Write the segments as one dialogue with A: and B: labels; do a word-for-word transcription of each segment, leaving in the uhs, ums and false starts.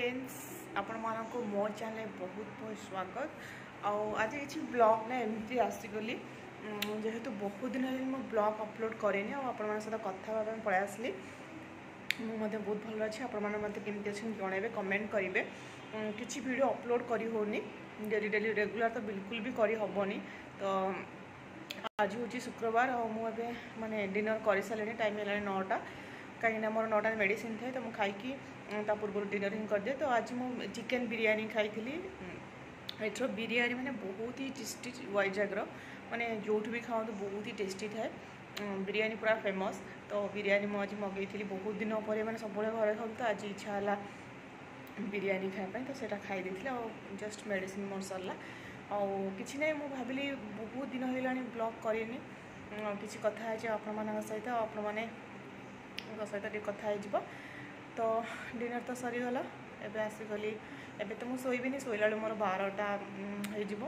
A: Friends आपण मानक मो चैनल बहुत बहुत स्वागत। आज किसी ब्लॉग ना एमती आसीगली जेहेतु बहुत दिन है मो ब्लॉग अपलोड करेनि आपण सहित कथा पलि आसली मुझे बहुत भल अच्छे आपते केमती अच्छे जनइबे कमेंट करेंगे। किसी वीडियो अपलोड करी होनी डेली डेली रेगुलर तो बिल्कुल भी करी हबनी। तो आज हूँ शुक्रवार और मुझे माने डिनर कर सारे टाइम है नौटा कहीं मोर नौटा मेडिसिन थे तो मुझे खाई पूर्व डिनर ही करदे। तो आज मुझे चिकेन बिरयानी खाई एथर बिरयानी माने बहुत ही टेस्टी वाइजाग्र माने जो भी खाओ तो बहुत ही टेस्टी थाए बिरयानी पूरा फेमस। तो बिरयानी मुझे मगई बहुत दिन पर मैंने सब घर खाऊ तो आज इच्छा है बिरयानी खायापी तो सीटा खाई जस्ट मेडिसिन मोर सरला कि ना मुझे भाविली बहुत दिन है ब्लॉग करेनि किसी कथा है आपण मान सहित आपण मैंने सहित कथा हो। तो डिनर तो सरीगला एबे आसीगली एबे तो मुझे शोबी शोला मोर बारटा हो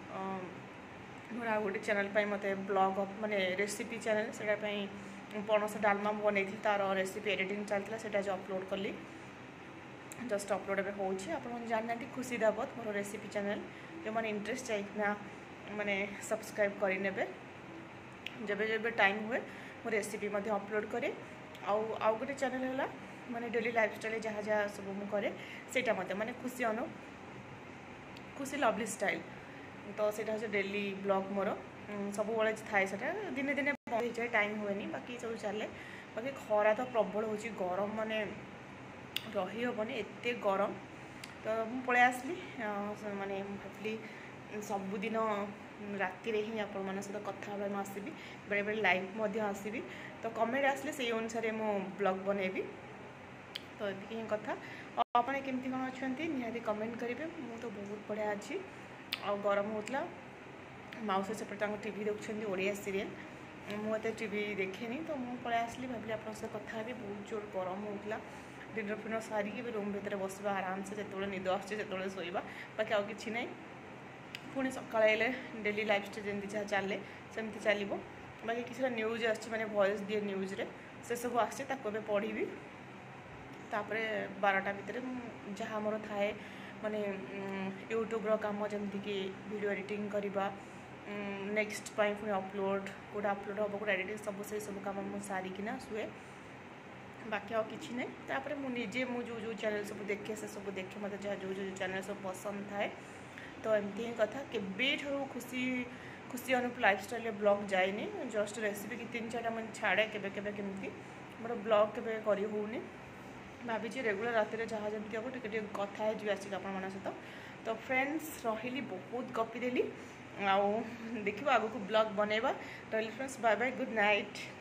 A: मोर आ गोटे चैनल मत ब्लॉग माने रेसिपी चैनल से पणस डालमा बनई तार रेसिपी एडिटिंग चलता से जो अपलोड कली जस्ट अपलोड एवं हो जाना खुशी दावत मोर रेसिपी चैनल जो मैंने इंटरेस्ट चाहिए माने सब्सक्राइब करने जब जब टाइम हुए मो रेसिपी अपलोड करे। आउ आउ गोटे चैनल है माने डेली लाइफस्टाइल जहाँ जहाँ सब मुझे सेटा मत माने खुशी अनु खुशी लवली स्टाइल तो सेटा हूँ डेली ब्लॉग मोर सब बड़े थाए से दिने दिने बंद जाए टाइम हुए बाकी सब चले। बाकी खरा तो प्रबल हो गरम माने रही हेनी एत गरम तो मुझे पलि आसली माने भाविली सबुदिन राति ही आपण मान सहित कथा मैं आसबि बेले बेले लाइव आसबि तो कमेंट आसले से अनुसार मो ब्लॉग बनैबी। तो ये कथा आप केमती कौन अच्छा निहाती कमेंट करेंगे। मुझे तो बहुत बढ़िया अच्छी आ गरम होता माउसी सेपटे टीवी देखुं ओडिया सीरियल मुझे टीवी देखेनी तो मुझे पलि आसली भाविली आप कथा भी बहुत जोर गरम होता डिनर फिनर सारिकी भी रूम भितर बस आराम से जो निद आसो शोवा बाकी आउ कि ना पुणी सका डेली लाइफ स्टाइल जमी जहाँ चले सेमती चलो। बाकी किसी न्यूज आने वॉइस दिए न्यूज रे से सब आसे पढ़ी तापर बारटा भितर जहाँ मोर थाए माने यूट्यूब्र कम जमती कि वीडियो एडिटिंग करवा नेक्स्ट पुणी अपलोड कौटा अपलोड हम कौटा एडिटिंग सब से सब कम मुझे सारिकिना शुए बाकी आ कि ना तापर मुझे मुझे जो जो चैनल सब देखे से सब देखे मतलब जहाँ जो जो चैनल सब पसंद थाए तो एमती ही कथा केबे खुशी खुशी अनुप लाइफस्टाइल ब्लॉग जाए जस्ट रेसिपी कि तीन चार मैं छाड़े केबे केबे केमती मोर ब्लॉग केबे करी होनी भाभी रेगुलर रात जहाँ जमी हम टे कथा है आसिक आप सहित। तो फ्रेंड्स रही बहुत गपी देली आउ देखो आगू ब्लॉग बनैबा रही friends bye bye good night.